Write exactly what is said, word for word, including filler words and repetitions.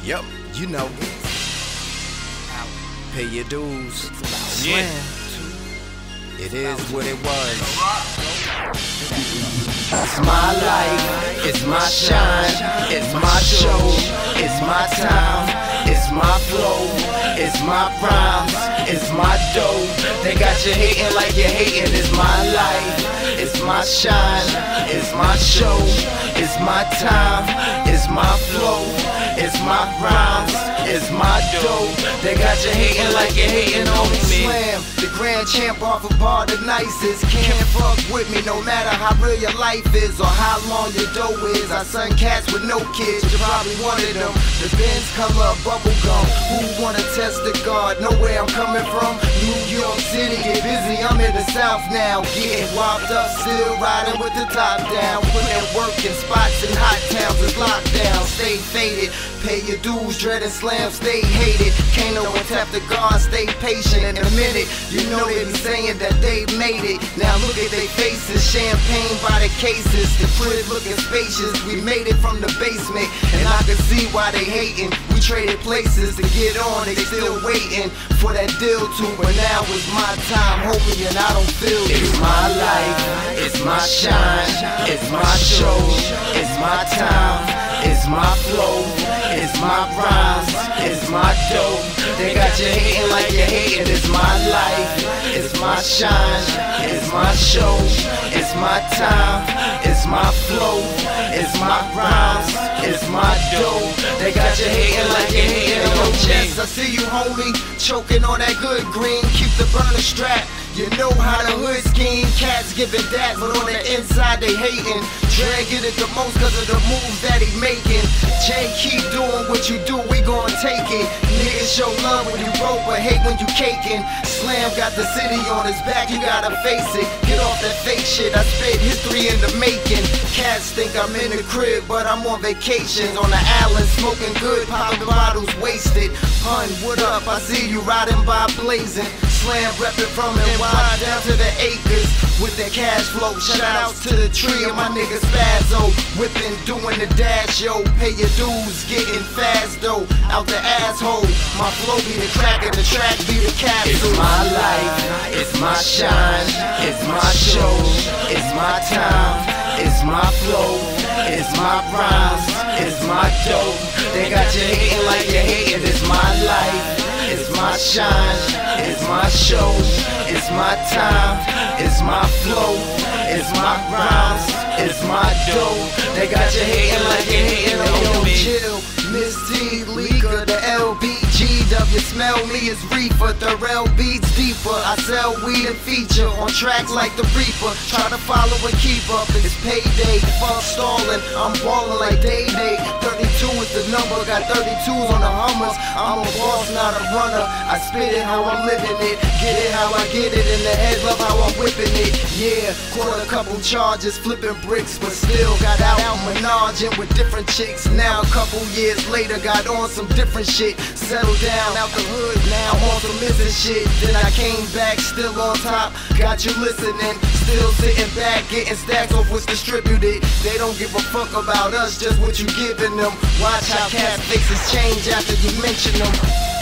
Yep, you know. Pay your dues. Yeah. It is what it was. It's my life, it's my shine, it's my show, it's my time, it's my flow, it's my rhymes, it's my dough. They got you hating like you're hating. It's my life, it's my shine, it's my show, it's my time, it's my flow, it's my rhymes, it's my dough. They got you hating like you're hating on me. Slam, the grand champ off a bar, the nicest. Can't fuck with me no matter how real your life is or how long your dough is. I son cats with no kids, you probably wanted them. The Benz color bubble gum. Who wanna test the guard? Know where I'm coming from? New York City, get busy, I'm in the South now. Getting whopped up, still riding with the top down. Putting work in spots in hot towns is locked down. Stay faded, pay your dues, dreading slam, stay hated. Can't no one tap the guard, stay patient. In a minute, you know they be saying that they made it. Now look at they faces, champagne by the cases. The crib looking spacious, we made it from the basement. And I can see why they hating. We traded places to get on, they still waiting for that deal too. But now it's my time, homie, and I don't feel you. It's my life, it's my shine, it's my show, it's my time, it's my flow, it's my rhymes, it's my dope. They got you hating like you're hating. It's my life, it's my shine, it's my show, it's my time, it's my flow, it's my rhymes, it's my dope. They got you hating like you're hating on your chest. I see you, homie, choking on that good green. Keep the burner strap. You know how the hood scheme. Cats giving that, but on the inside they hating. Dragging it the most cause of the moves that he making. Jay, keep doing what you do, we gon' take it. Niggas show love when you broke, but hate when you caking. Slam got the city on his back, you gotta face it. Get off that fake shit, I spit history in the making. Cats think I'm in the crib, but I'm on vacation. On the island, smoking good, popping bottles wasted. Hun, what up? I see you riding by blazing. Slam reppin' from N Y down to the acres with that cash flow. Shout outs to the tree of my nigga Spazzo. Whippin', doing the dash, yo. Pay your dues, getting fast though. Out the asshole. My flow be the crack and the track be the capsule. It's my life, it's my shine, it's my show, it's my time, it's my flow, it's my rhymes, it's my dope. They got you hating like you're hating. It's my life, it's my shine, it's my show, it's my time, it's my flow, it's my rhymes, it's my dough. They got you hating like you're hating on me. Chill, Miss T, Leaker, the L B G W, smell me, it's reefer. Thorell beats deeper. I sell weed and feature on tracks like the Reaper. Try to follow and keep up, it's payday. Fuck stalling, I'm ballin' like Day Day. thirty-two is the number, got thirty-twos on the Hummers. I'm a boss, not a runner. I spit it how I'm living it. Get it how I get it in the head, love how I'm whipping it. Yeah, caught a couple charges, flipping bricks, but still got out menaging with different chicks. Now a couple years later, got on some different shit. Settled down out the hood, now I'm on some missing shit. Then I came back, still on top, got you listening. Still sitting back, getting stacks off what's distributed. They don't give a fuck about us, just what you giving them. Watch how cat faces change after you mention them.